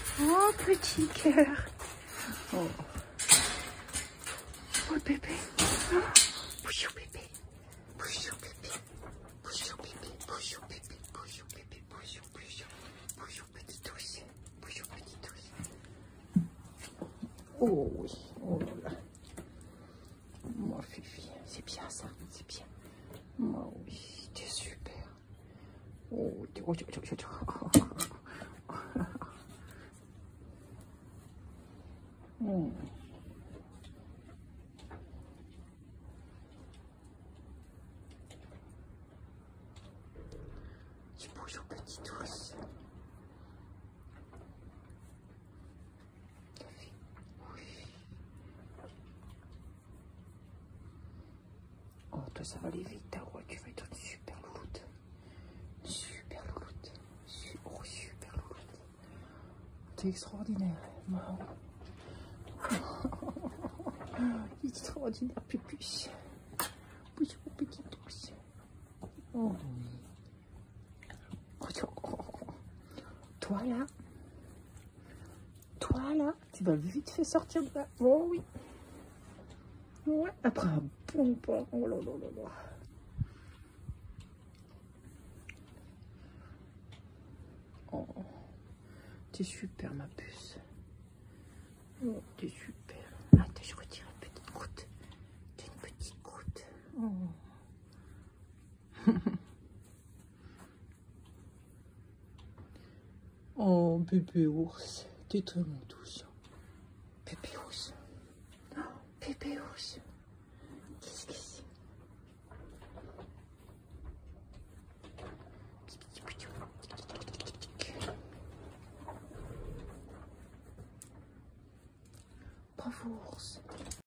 Oh, petit cœur. Oh. Oh, bébé. Oh. Bouchou bébé. Bouchou bébé. Bouchou bébé. Bouchou bébé. Bouchou bébé. Bouchou, bouchou. Bouchou petit os. Bouchou petit os. Oh oui. Oh là là. Moi, Fifi. C'est bien ça. C'est bien. Oh oui. T'es super. Oh, Tu bouges au petit ours. Oui. Oh, toi, ça va aller vite, ta roi. Tu vas être une super louloute. Super louloute. Oh, super louloute. T'es extraordinaire. Wow. Extraordinaire, pupus. Bouge au petit ours. Oh oui. Toi là, tu vas vite fait sortir de là. Oh oui. Ouais, après un bon pas. Oh là là là là. Oh, t'es super ma puce. Oh, t'es super. Attends, je retire une petite croûte. T'es une petite croûte. Oh. Oh, bébé ours, t'es tellement douce. Bébé ours. Oh, bébé ours. Qu'est-ce que c'est? Bravo ours.